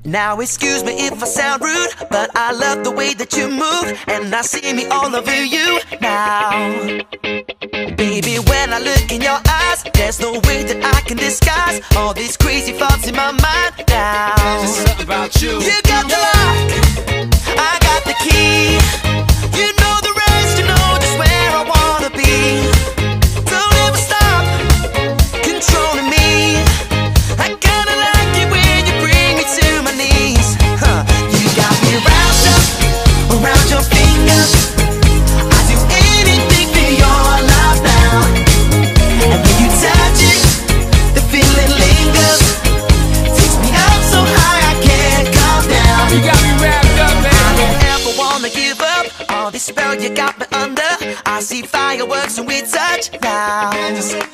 Now excuse me if I sound rude, but I love the way that you move, and I see me all over you now. Baby, when I look in your eyes, there's no way that I can disguise all these crazy thoughts in my mind now. There's just something about you. You got the lock, I got the key. You know the rest, you know just where I wanna be. Don't ever stop controlling me. I kinda like it when you bring me to my knees. You got me wrapped up around your finger. I do anything for your love now. And when you touch it, the feeling lingers. Takes me up so high I can't come down. You got me wrapped up, man. I don't ever wanna give up on this spell you got me under. I see fireworks when we touch now.